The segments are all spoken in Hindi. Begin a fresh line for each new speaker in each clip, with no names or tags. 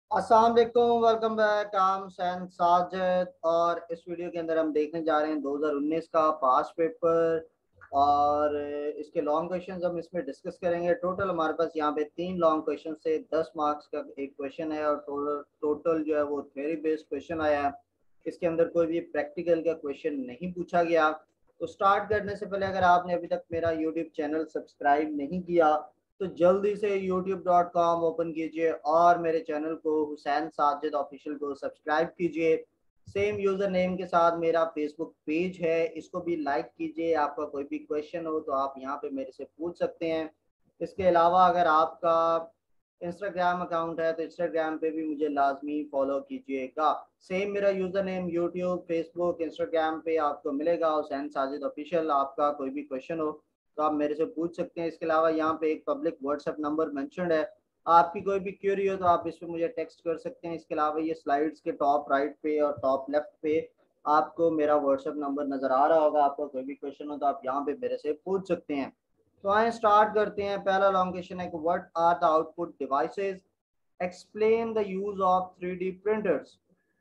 अस्सलाम वालेकुम, welcome back. I am Sain Sajid और इस वीडियो के अंदर हम देखने जा रहे हैं 2019 का पास पेपर और इसके लॉन्ग क्वेश्चंस हम इसमें डिस्कस करेंगे। टोटल हमारे पास यहाँ पे 3 लॉन्ग क्वेश्चन से 10 मार्क्स का एक क्वेश्चन है और टोटल टोटल जो है वो थ्योरी बेस्ड क्वेश्चन आया है। इसके अंदर कोई भी प्रैक्टिकल का क्वेश्चन नहीं पूछा गया। तो स्टार्ट करने से पहले अगर आपने अभी तक मेरा यूट्यूब चैनल सब्सक्राइब नहीं किया तो जल्दी से youtube.com ओपन कीजिए और मेरे चैनल को हुसैन साजिद ऑफिशियल को सब्सक्राइब कीजिए। सेम यूजर नेम के साथ मेरा फेसबुक पेज है, इसको भी लाइक कीजिए। आपका कोई भी क्वेश्चन हो तो आप यहाँ पे मेरे से पूछ सकते हैं। इसके अलावा अगर आपका इंस्टाग्राम अकाउंट है तो इंस्टाग्राम पे भी मुझे लाजमी फॉलो कीजिएगा। सेम मेरा user name YouTube Facebook Instagram पे आपको मिलेगा, हुसैन साजिद ऑफिशियल। आपका कोई भी क्वेश्चन हो तो आप मेरे से पूछ सकते हैं। इसके अलावा यहाँ पे एक पब्लिक व्हाट्सएप नंबर मेंशन्ड है, आपकी कोई भी क्वेरी हो तो आप इस पर मुझे टेक्स्ट कर सकते हैं। इसके अलावा ये स्लाइड्स के टॉप राइट पे और टॉप लेफ्ट पे आपको मेरा व्हाट्सएप नंबर नज़र आ रहा होगा। आपका कोई भी क्वेश्चन हो तो आप यहाँ पे मेरे से पूछ सकते हैं। तो आए स्टार्ट करते हैं। पहला लॉन्ग क्वेश्चन है कि what are the output devices, explain the use of 3D printers.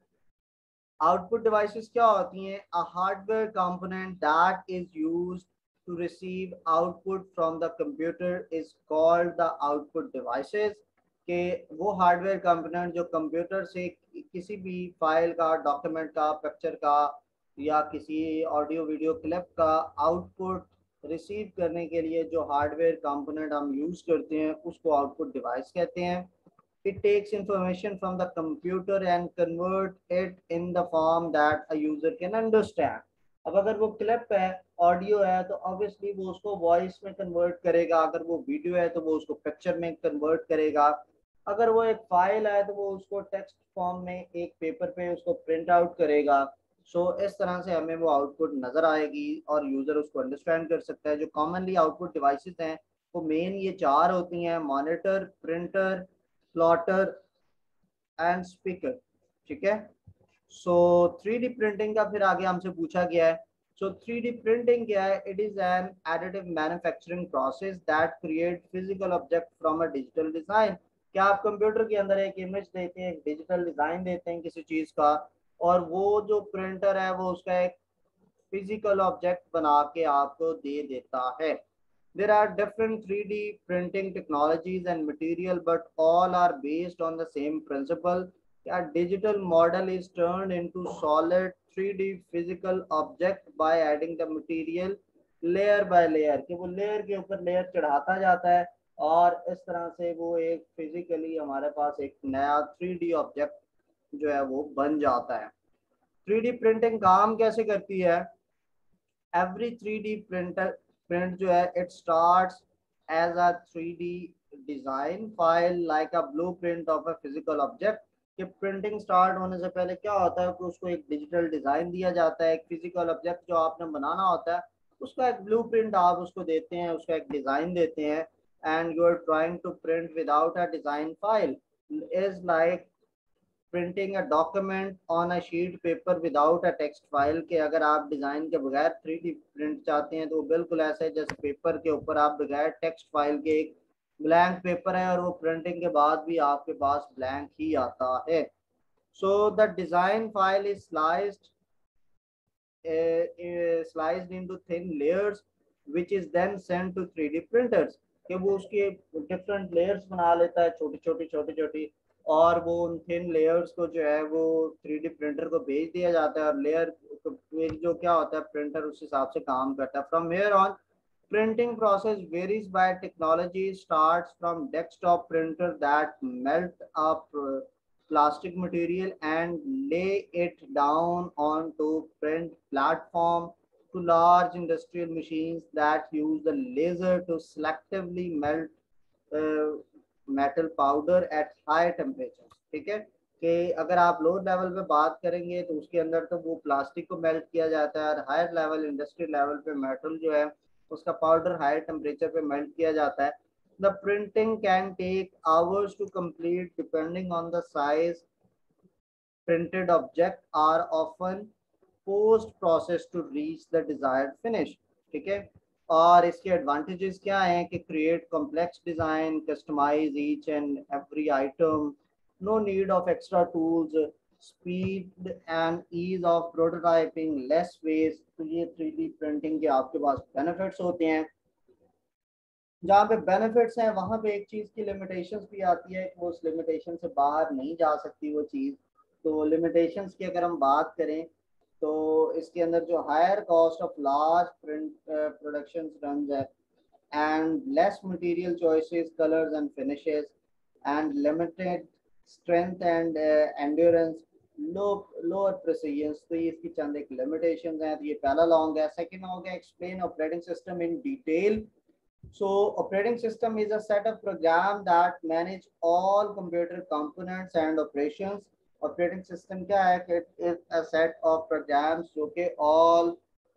Output devices क्या होती हैं? A hardware component that is used to receive output from the computer is called the output devices. के वो हार्डवेयर कंपोनेंट जो कंप्यूटर से किसी भी फाइल का, डॉक्यूमेंट का, पिक्चर का या किसी ऑडियो वीडियो क्लिप का आउटपुट रिसीव करने के लिए जो हार्डवेयर कंपोनेंट हम यूज करते हैं उसको आउटपुट डिवाइस कहते हैं। It takes information from the computer and convert it in the form that a user can understand. अब अगर वो क्लिप है, ऑडियो है, तो ऑब्वियसली वो उसको वॉइस में कन्वर्ट करेगा। अगर वो वीडियो है तो वो उसको पिक्चर में कन्वर्ट करेगा। अगर वो एक फाइल है तो वो उसको टेक्स्ट फॉर्म में एक पेपर पे उसको प्रिंट आउट करेगा। इस तरह से हमें वो आउटपुट नजर आएगी और यूजर उसको अंडरस्टैंड कर सकता है। जो कॉमनली आउटपुट डिवाइसेस हैं वो मेन ये 4 होती हैं: monitor, printer, plotter and speaker. ठीक है। सो 3D प्रिंटिंग का फिर आगे हमसे पूछा गया है। सो 3D प्रिंटिंग क्या है? It is an additive manufacturing process that create physical object from a digital design. क्या आप कंप्यूटर के अंदर एक इमेज देते हैं, एक डिजिटल डिजाइन देते हैं किसी चीज का, और वो जो प्रिंटर है वो उसका एक फिजिकल ऑब्जेक्ट बना के आपको दे देता है। There are different 3D printing technologies and material, but all are based on the same principle. A digital model is turned into solid 3D physical object by adding the material layer by layer। कि वो लेयर के ऊपर लेयर चढ़ाता जाता है और इस तरह से वो एक फिजिकली हमारे पास एक नया 3D ऑब्जेक्ट जो है वो बन जाता है। 3D प्रिंटिंग काम कैसे करती है? एवरी 3D प्रिंटर प्रिंट जो है it starts as a 3D design file like a blueprint of a physical object. कि प्रिंटिंग स्टार्ट होने से पहले क्या होता है कि उसको एक डिजिटल डिजाइन दिया जाता है। एक फिजिकल ऑब्जेक्ट जो आपने बनाना होता है उसका एक ब्लूप्रिंट आप उसको देते हैं, उसका एक डिजाइन देते हैं। And you are trying to print without a design file is like printing a document on a sheet paper without a text file. के अगर आप डिजाइन के बगैर 3D प्रिंट चाहते हैं तो वो बिल्कुल ऐसा है जैसे पेपर के ऊपर आप बगैर टेक्स्ट फाइल के एक ब्लैंक पेपर है और वो प्रिंटिंग के बाद भी आपके पास ब्लैंक ही आता है। So the design file is sliced into thin layers which is then sent to 3D printers। कि वो उसके डिफरेंट लेयर्स बना लेता है, छोटी छोटी छोटी छोटी, और वो उन थिन लेयर्स को जो है वो 3D प्रिंटर को भेज दिया जाता है। और लेयर जो क्या होता है प्रिंटर उस हिसाब से काम करता है। From here on printing process varies by technology, starts from desktop printer that melt up plastic material and lay it down onto print platform, to large industrial machines that use the laser to selectively melt uh, metal powder at high temperature। ठीक है। कि अगर आप लो लेवल पे बात करेंगे तो उसके अंदर तो वो प्लास्टिक को मेल्ट किया जाता है और हायर लेवल इंडस्ट्रियल लेवल पे मेटल जो है उसका पाउडर हायर टेम्परेचर पे मेल्ट किया जाता है। The printing can take hours to complete depending on the size. Printed objects are often post processed to reach the desired finish। ठीक है। और इसके एडवांटेजेस क्या हैं? कि create complex design, customize each and every item, no need of extra tools, speed and ease of prototyping, less waste। तो ये 3D प्रिंटिंग के आपके पास बेनिफिट्स होते हैं। जहाँ पे बेनिफिट्स हैं वहाँ पे एक चीज़ की लिमिटेशंस भी आती है कि वो उस लिमिटेशन से बाहर नहीं जा सकती वो चीज़। तो लिमिटेशंस की अगर हम बात करें तो इसके अंदर जो higher cost of large print production run है, and less material choices, colors and finishes, and limited strength and endurance, lower precision। तो ये इसकी चंद एक limitations हैं। तो ये पहला लॉन्ग है। सेकंड हो गया explain operating system in detail। So operating system is a set of program that manage all computer components and operations। Operating system क्या है कि it is a set of programs जो कि all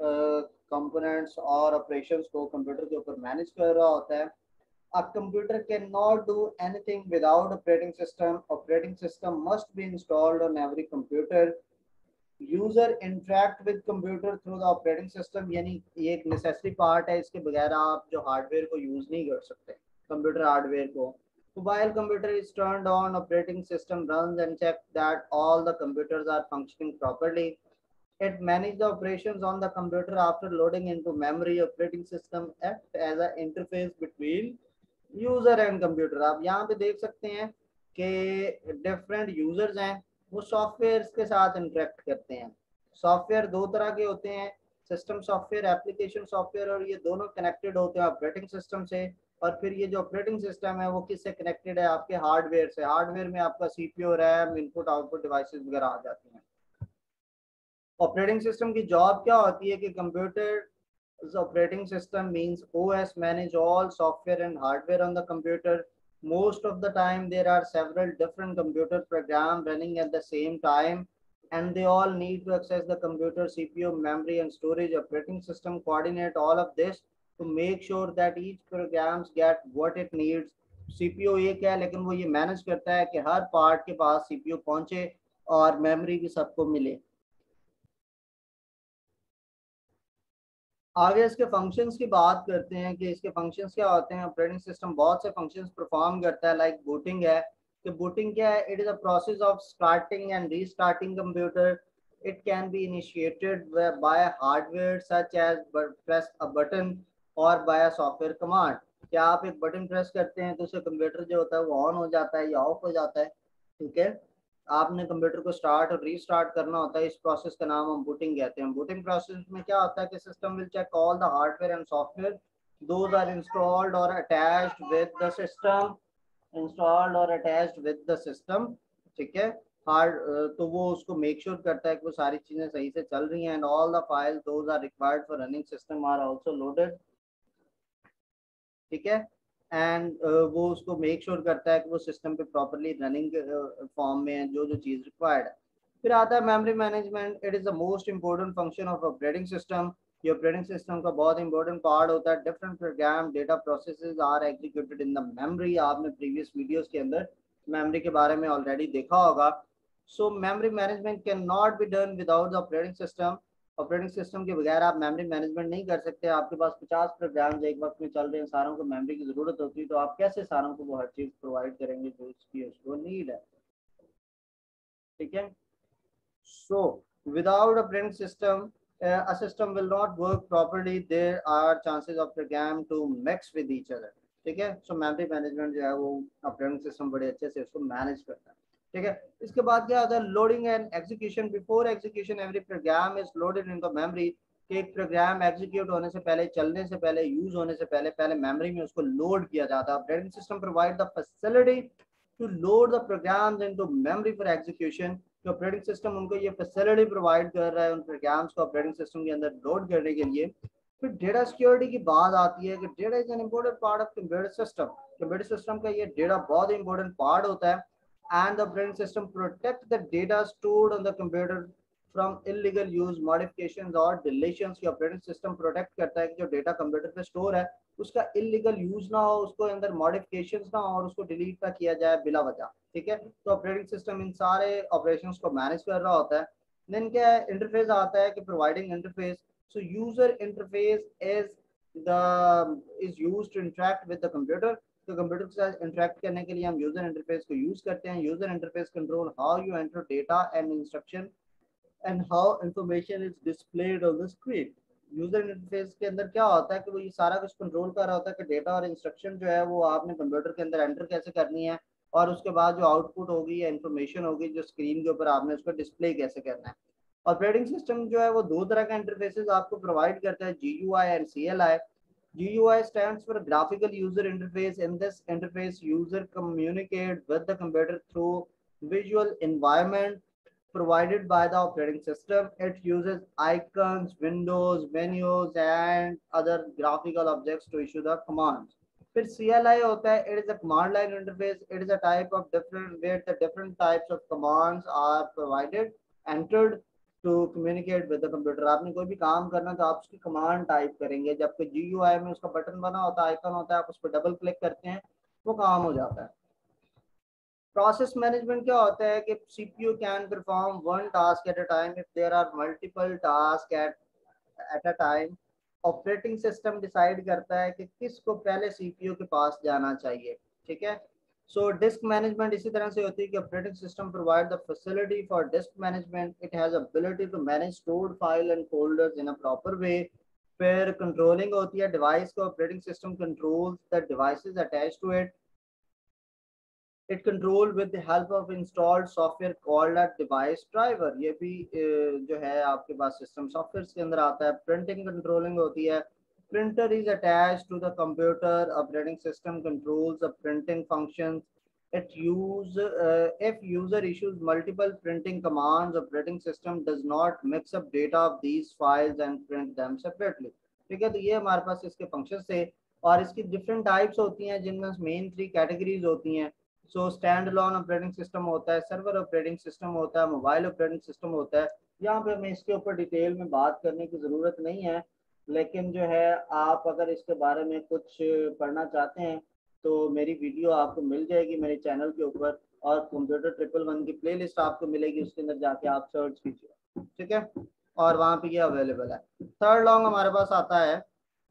components और operations को कंप्यूटर के ऊपर मैनेज कर रहा होता है। A computer cannot do anything without operating system। Operating system must be installed on every computer। User interact with computer through the operating system, यानी ये एक नेसेसरी पार्ट है। इसके बगैर आप जो हार्डवेयर को यूज नहीं कर सकते, कंप्यूटर हार्डवेयर को। Mobile computer is turned on, operating system runs and check that all the computers are functioning properly. It manage the operations on the computer after loading into memory. Operating system act as a interface between user and computer. आप यहाँ पे देख सकते हैं कि डिफरेंट यूजर्स हैं, वो सॉफ्टवेयर के साथ इंटरेक्ट करते हैं। सॉफ्टवेयर दो तरह के होते हैं, सिस्टम सॉफ्टवेयर, एप्लीकेशन सॉफ्टवेयर, और ये दोनों कनेक्टेड होते हैं ऑपरेटिंग सिस्टम से। और फिर ये जो ऑपरेटिंग सिस्टम है वो किससे कनेक्टेड है? आपके हार्डवेयर से। हार्डवेयर में आपका CPU, RAM, input output devices वगैरह आ जाती हैं। ऑपरेटिंग सिस्टम की जॉब क्या होती है कि computer operating system means OS manage all software and hardware on the computer। Most of the time there are several different computer programs running at the same time, and they all need to access the computer CPU, memory and storage। Operating system coordinate all of this to make sure that each programs get what it needs। CPU एक है लेकिन वो ये मैनेज करता है कि हर पार्ट के पास CPU पहुंचे और मेमोरी भी सबको मिले। आगे इसके फंक्शंस की बात करते हैं कि इसके फंक्शंस क्या होते हैं। ऑपरेटिंग सिस्टम बहुत से फंक्शंस परफॉर्म करता है, लाइक बूटिंग है। कि बूटिंग क्या है? It is a process of starting and restarting computer. It can be initiated by hardware such as press a button और बाय सॉफ्टवेयर कमांड। क्या आप एक बटन प्रेस करते हैं तो उससे कंप्यूटर जो होता है वो ऑन हो जाता है या ऑफ हो जाता है, ठीक है। आपने कंप्यूटर को स्टार्ट और रीस्टार्ट करना होता है। इस प्रोसेस का नाम हम बूटिंग कहते हैं। बूटिंग प्रोसेस में क्या होता है कि system will check all the hardware and software those are installed और attached with the system. Installed और अटैच्ड विद द सिस्टम, ठीक है। हार्ड तो वो उसको मेक श्योर करता है कि वो सारी चीजें सही से चल रही हैं। And all the file those are required for running system are also loaded, ठीक है। एंड वो उसको मेक श्योर करता है कि वो सिस्टम पे प्रॉपरली रनिंग फॉर्म में है, जो जो चीज़ रिक्वायर्ड है। फिर आता है memory management. It is the most important function of operating system. ये ऑपरेटिंग सिस्टम का बहुत इंपॉर्टेंट पार्ट होता है। Different program data processes are executed in the memory. आपने प्रीवियस वीडियोस के अंदर मेमोरी के बारे में ऑलरेडी देखा होगा। So memory management can not be done without the operating system. Operating system के बगैर आप मेमोरी मैनेजमेंट नहीं कर सकते। आपके पास 50 प्रोग्राम्स एक वक्त में चल रहे हैं, सारों को मेमोरी की जरूरत होती है, तो आप कैसे सारों को वो हर चीज प्रोवाइड करेंगे जो इसकी उसको नीड है, ठीक है। So without operating system a system will not work properly। there are chances of program to mix with each other, ठीक है। सो मेमोरी मैनेजमेंट जो है वो ऑपरेटिंग सिस्टम बड़े अच्छे से उसको मैनेज करता है, ठीक है। इसके बाद क्या आता है? Loading and execution. Before execution every program is loaded into memory. कि एक प्रोग्राम एग्जीक्यूट होने से पहले, चलने से पहले, यूज होने से पहले पहले मेमोरी में उसको लोड किया जाता है। Operating system provide the facility to load the programs into memory for execution. तो ऑपरेटिंग सिस्टम उनको ये फैसिलिटी प्रोवाइड कर रहा है उन प्रोग्राम्स को ऑपरेटिंग सिस्टम के अंदर लोड करने के लिए। फिर डेटा सिक्योरिटी की बात आती है कि data is an important part of computer system. Computer system का ये डेटा बहुत इंपॉर्टेंट पार्ट होता है। and the operating system protect the data stored on the computer from illegal use, modifications और deletions। की ऑपरेटिंग सिस्टम प्रोटेक्ट करता है कि जो डेटा कंप्यूटर पे स्टोर है उसका इलीगल यूज ना हो, उसको अंदर मॉडिफिकेशंस ना हो और उसको डिलीट ना किया जाए बिला वजह, ठीक है। तो ऑपरेटिंग सिस्टम इन सारे ऑपरेशंस को मैनेज कर रहा होता है। देन क्या है? इंटरफेस आता है कि providing interface. So user interface is the is used to interact with the computer. तो कंप्यूटर के साथ इंटरेक्ट करने के लिए हम यूजर इंटरफेस को यूज करते हैं। User interface control how you enter data and instruction and how information is displayed on the screen. User interface के अंदर क्या होता है कि वो ये सारा कुछ कंट्रोल कर रहा होता है कि डेटा और इंस्ट्रक्शन जो है वो आपने कंप्यूटर के अंदर एंटर कैसे करनी है, और उसके बाद जो आउटपुट होगी या इंफॉर्मेशन होगी जो स्क्रीन के ऊपर आपने उसको डिस्प्ले कैसे करना है। ऑपरेटिंग सिस्टम जो है वो दो तरह का इंटरफेसेस आपको प्रोवाइड करता है, GUI and CLI। GUI stands for graphical user interface. In this interface, user communicate with the computer through visual environment provided by the operating system. It uses icons, windows, menus, and other graphical objects to issue the commands. फिर CLI होता है, it is a command line interface. It is a type of different where the different types of commands are provided, entered to communicate with the computer. आपने कोई भी काम करना तो आप उसकी कमांड टाइप करेंगे, जबकि GUI में उसका बटन बना होता है, आइकन होता है, आप उस पर डबल क्लिक करते हैं वो काम हो जाता है। प्रोसेस मैनेजमेंट क्या होता है कि CPU can perform one task at a time if there are multiple task at a time. Operating system decide करता है कि किसको पहले CPU के पास जाना चाहिए, ठीक है। सो डिस्क मैनेजमेंट इसी तरह से होती है कि operating system provide the facility for disk management. It has ability to manage stored file and folders in a proper way. फिर कंट्रोलिंग होती है डिवाइस को, operating system controls the devices attached to it. It control with the help of installed software called a device driver. ये भी जो है आपके पास सिस्टम सॉफ्टवेयर के अंदर आता है। प्रिंटिंग कंट्रोलिंग होती है, printer is attached to the computer, operating system controls the printing functions. If user issues multiple printing commands, operating system does not mix up data of these files and print them separately। ठीक है, तो ये हमारे पास इसके फंक्शन थे और इसकी डिफरेंट टाइप्स होती हैं जिनमें मेन 3 कैटेगरीज होती हैं। So stand alone operating system होता है, सर्वर ऑपरेटिंग सिस्टम होता है, मोबाइल ऑपरेटिंग सिस्टम होता है। यहाँ पे हमें इसके ऊपर डिटेल में बात करने की ज़रूरत नहीं है, लेकिन जो है आप अगर इसके बारे में कुछ पढ़ना चाहते हैं तो मेरी वीडियो आपको मिल जाएगी मेरे चैनल के ऊपर, और कंप्यूटर 111 की प्लेलिस्ट आपको मिलेगी, उसके अंदर जाके आप सर्च कीजिए, ठीक है, और वहाँ पे ये अवेलेबल है। थर्ड लॉन्ग हमारे पास आता है,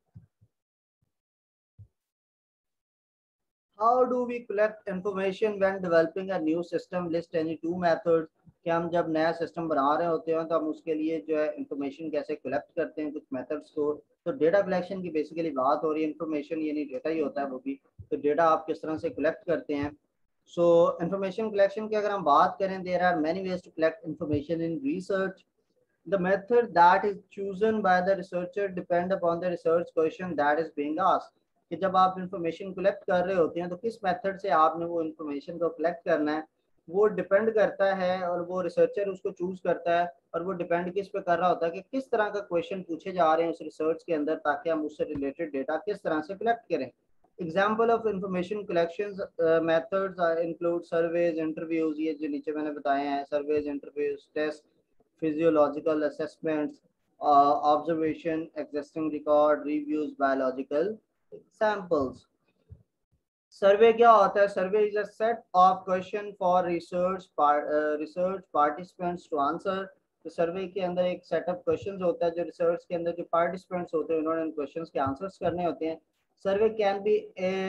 how do we collect information when developing a new system, list any 2 methods. कि हम जब नया सिस्टम बना रहे होते हैं तो हम उसके लिए जो है इंफॉर्मेशन कैसे कलेक्ट करते हैं, कुछ मेथड्स को। तो डेटा कलेक्शन की बेसिकली बात हो रही है, इंफॉर्मेशन यानी डेटा ही होता है वो भी, तो डेटा आप किस तरह से कलेक्ट करते हैं। सो इंफॉर्मेशन कलेक्शन की अगर हम बात करें, there are many ways to collect information in research. The method that is chosen by the researcher depend upon the research question that is being asked. कि जब आप इंफॉर्मेशन कलेक्ट कर रहे होते हैं तो किस मेथड से आपने वो इंफॉर्मेशन को कलेक्ट करना है वो डिपेंड करता है, और वो रिसर्चर उसको चूज करता है, और वो डिपेंड किस पे कर रहा होता है कि किस तरह का क्वेश्चन पूछे जा रहे हैं उस रिसर्च के अंदर, ताकि हम उससे रिलेटेड डेटा किस तरह से कलेक्ट करें। Example of information collection methods include surveys, interviews, ये जो नीचे मैंने बताए हैं, surveys, interviews, test, physiological assessments, observation, existing record, reviews, biological samples. Survey क्या होता है? Survey is a set of question for research participants to answer. तो सर्वे के अंदर एक सेट ऑफ क्वेश्चन होता है जो रिसर्च के अंदर जो पार्टिसिपेंट्स होते हैं उन्होंने उन क्वेश्चन के आंसर्स करने होते हैं। Survey can be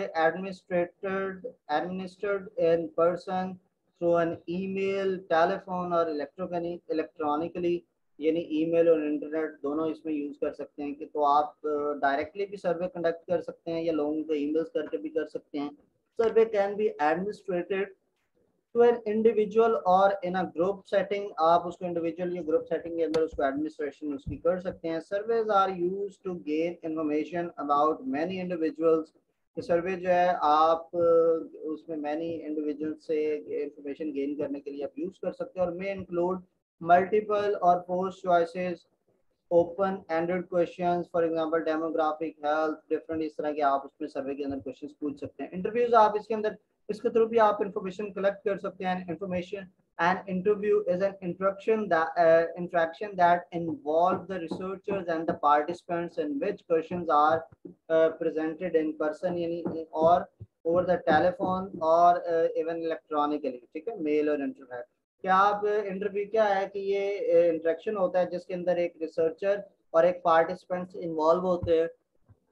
administred in person, through an email, telephone और इलेक्ट्रॉनिकली, यानी ईमेल और इंटरनेट दोनों इसमें यूज कर सकते हैं। कि तो आप डायरेक्टली भी सर्वे कंडक्ट कर सकते हैं या लोगों को ईमेल्स करके भी कर सकते हैं। Survey can be administrated to an individual और इन अ ग्रुप सेटिंग, आप उसको इंडिविजुअल या ग्रुप सेटिंग के अंदर उसको एडमिनिस्ट्रेशन उसकी कर सकते हैं। Surveys are use to gain information about many individuals. Survey जो है आप उसमें मैनी इंडिविजुअल से इंफॉर्मेशन गेन करने के लिए आप यूज कर सकते हैं, और मे इंक्लूड मल्टीपल और post choices, open ended questions, for example demographic, health, different, इस तरह के आप उसमें सर्वे के अंदर क्वेश्चंस पूछ सकते हैं। इंटरव्यूज आप इसके अंदर इसके थ्रू भी आप इंफॉर्मेशन कलेक्ट कर सकते हैं। Information and interview is an interaction that involve the researchers and the participants in which questions are presented in person, यानी और over the telephone और even electronically, ठीक है, मेल और इंटरनेट। क्या आप इंटरव्यू क्या है कि ये इंटरेक्शन होता है जिसके अंदर एक रिसर्चर और एक पार्टिसिपेंट्स इन्वॉल्व होते हैं,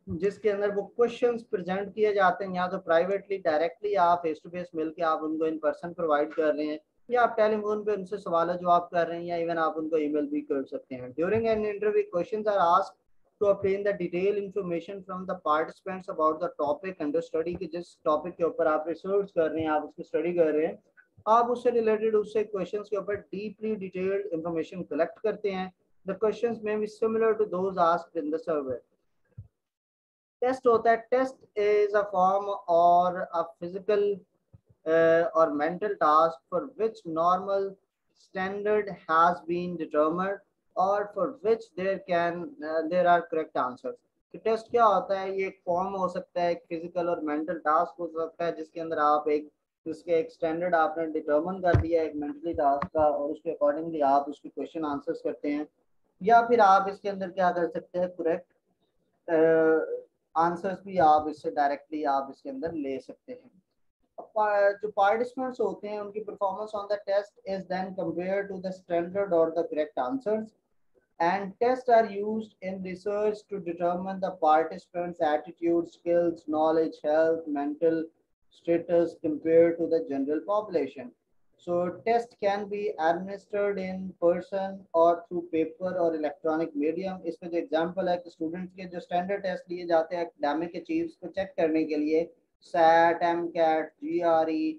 जिसके अंदर वो क्वेश्चंस प्रेजेंट किए जाते हैं, या तो प्राइवेटली डायरेक्टली आप फेस टू फेस मिलके आप उनको इन पर्सन प्रोवाइड कर रहे हैं, या आप टेलीफोन पे उनसे सवाल जवाब कर रहे हैं, या इवन आप उनको ईमेल भी कर सकते हैं। During an interview questions are asked to obtain the detail information from the participants about the topic under study, कि जिस टॉपिक के ऊपर आप रिसर्च कर रहे हैं, आप उसकी स्टडी कर रहे हैं, आप उससे रिलेटेड उससे क्वेश्चंस के ऊपर डीपली डिटेल्ड इंफॉर्मेशन कलेक्ट करते हैं। The questions may be similar to those asked in the survey. Test होता है, टेस्ट इज अ फॉर्म और अ फिजिकल और mental task for which normal standard has been determined और for which there are correct answers. कि टेस्ट क्या होता है, ये एक फॉर्म हो सकता है, एक फिजिकल और मेंटल टास्क हो सकता है, जिसके अंदर आप एक जिसके एक स्टैंडर्ड आपने डिटरमिन कर दिया एक मेंटली टास्क का, और उसके अकॉर्डिंगली आप उसके क्वेश्चन आंसर्स करते हैं, या फिर आप इसके अंदर क्या कर सकते हैं, करेक्ट आंसर्स भी आप इससे डायरेक्टली आप इसके अंदर ले सकते हैं। जो पार्टिसिपेंट्स होते हैं उनकी performance on the test is then compare to the standard और the correct answers, and tests are used in research to determine the participants' attitude, skills, knowledge, health, mental status compared to the general population. So test can be administered in person or through paper or electronic medium. इसमें जो एग्जांपल है कि स्टूडेंट्स के जो स्टैंडर्ड टेस्ट लिए जाते हैं एकेडमिक अचीव्स को चेक करने के लिए, SAT, MCAT, G R E,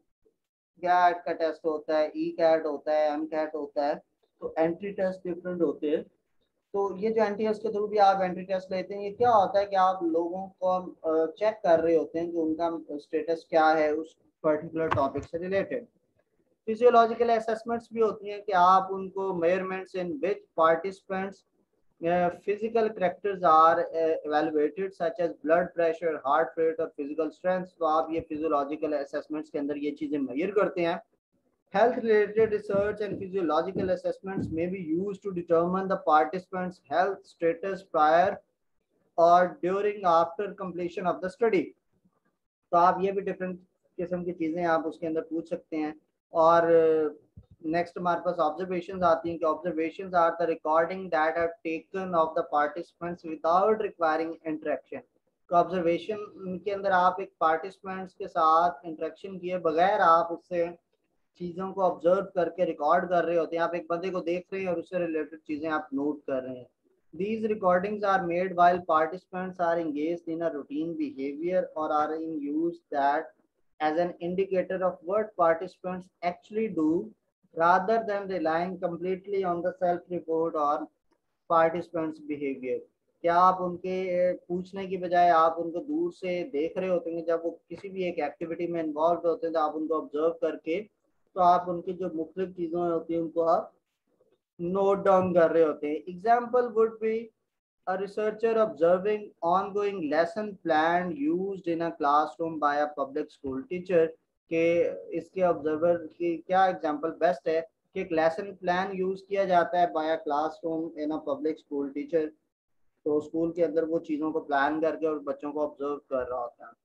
CAT का टेस्ट होता है, ई कैट होता है, एम कैट होता है, तो एंट्री टेस्ट डिफरेंट होते हैं। तो ये जो एंट्री टेस्ट के थ्रू भी आप एंट्री टेस्ट लेते हैं, ये क्या होता है कि आप लोगों को चेक कर रहे होते हैं कि उनका स्टेटस क्या है उस पर्टिकुलर टॉपिक से रिलेटेड। फिजियोलॉजिकल असेसमेंट्स भी होती हैं कि आप उनको measurements in which participants physical characters are evaluated such as blood pressure, heart rate और physical strength। तो आप ये physiological assessments के अंदर ये चीजें मेजर करते हैं। Health related research and physiological assessments may be used to determine the participants' health status prior or during after completion of the study। तो आप ये भी डिफरेंट किस्म की चीज़ें आप उसके अंदर पूछ सकते हैं। और नेक्स्ट हमारे पास ऑब्जर्वेशंस आती हैं कि observations are the recording that are taken of the participants without requiring interaction. तो ऑब्जर्वेशन के अंदर आप एक पार्टिसिपेंट्स के साथ इंटरेक्शन किए बगैर आप उससे चीज़ों को ऑब्जर्व करके रिकॉर्ड कर रहे होते हैं। आप एक बंदे को देख रहे हैं और उससे रिलेटेड चीज़ें आप नोट कर रहे हैं। These recordings are made while participants are engaged in a routine behavior or are in use that as an indicator of what participants actually do rather than relying completely on the self-report or participants' behavior। क्या आप उनके पूछने की बजाय आप उनको दूर से देख रहे होते हैं, जब वो किसी भी एक एक्टिविटी में इन्वॉल्व होते हैं तो आप उनको ऑब्जर्व करके तो आप उनकी जो मुख्तलिफ चीज़ें होती हैं उनको आप नोट डाउन कर रहे होते हैं। Example would be a researcher observing ongoing lesson plan used in a classroom by a public school teacher। के इसके ऑब्जर्वर की क्या एग्जांपल बेस्ट है कि एक लेसन प्लान यूज किया जाता है by a classroom in a public school teacher. तो स्कूल के अंदर वो चीज़ों को प्लान करके और बच्चों को ऑब्जर्व कर रहा होता है।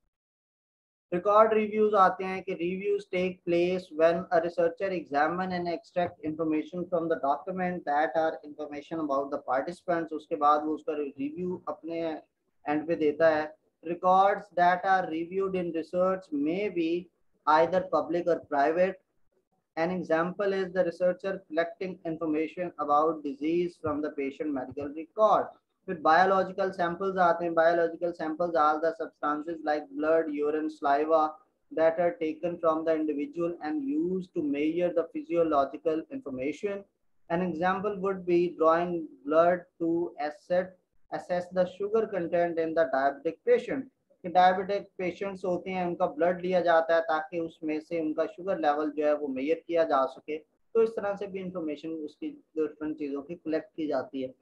रिकॉर्ड रिव्यूज आते हैं कि reviews take place when a researcher examine and extract information from the document that are information about the participants. उसके बाद वो उसका रिव्यू अपने एंड पे देता है। Records that are reviewed in research may be either public और private. An example is the researcher collecting information about disease from the patient medical record। फिर biological samples आते हैं। Biological samples are the substances like blood, urine, saliva that are taken from the individual and used to measure the physiological information। An example would be drawing blood to assess the sugar content in the diabetic patient। कि डायबिटिक पेशेंट्स होते हैं उनका ब्लड लिया जाता है ताकि उसमें से उनका शुगर लेवल जो है वो मेजर किया जा सके। तो इस तरह से भी इंफॉर्मेशन उसकी डिफरेंट चीज़ों की कलेक्ट की जाती है।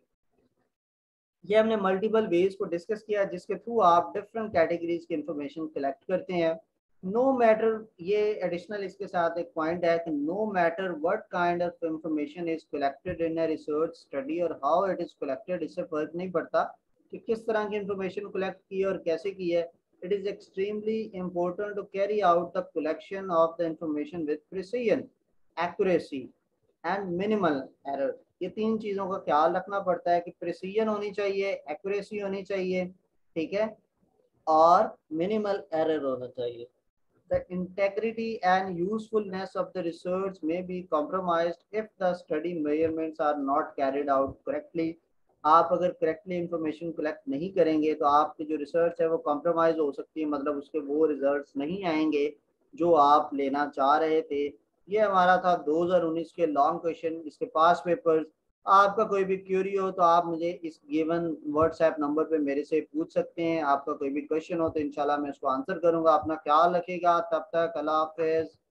ये हमने मल्टीपल वेज को डिस्कस किया जिसके थ्रू आप डिफरेंट कैटेगरीज की इंफॉर्मेशन कलेक्ट करते हैं। नो मैटर, ये एडिशनल इसके साथ एक पॉइंट है कि no matter what kind of information is collected in a research study और हाउ इट इज कलेक्टेड, इससे फर्क नहीं पड़ता कि किस तरह की इंफॉर्मेशन कलेक्ट की है और कैसे की है। It is extremely important to carry out the collection of the information with precision, accuracy and minimal error. ये तीन चीज़ों का ख्याल रखना पड़ता है कि प्रिसीजन होनी चाहिए, एक्यूरेसी होनी चाहिए ठीक है, और मिनिमल एरर होना चाहिए। The integrity and usefulness of the research may be compromised if the study measurements are not carried out correctly। आप अगर करेक्टली इंफॉर्मेशन कलेक्ट नहीं करेंगे तो आपकी जो रिसर्च है वो कॉम्प्रोमाइज हो सकती है, मतलब उसके वो रिजल्ट्स नहीं आएंगे जो आप लेना चाह रहे थे। ये हमारा था 2019 के लॉन्ग क्वेश्चन, इसके पास पेपर्स। आपका कोई भी क्यूरी हो तो आप मुझे इस गिवन व्हाट्सएप नंबर पे मेरे से पूछ सकते हैं। आपका कोई भी क्वेश्चन हो तो इंशाल्लाह मैं उसको आंसर करूंगा। अपना ख्याल रखिएगा, तब तक अल्लाह हाफिज।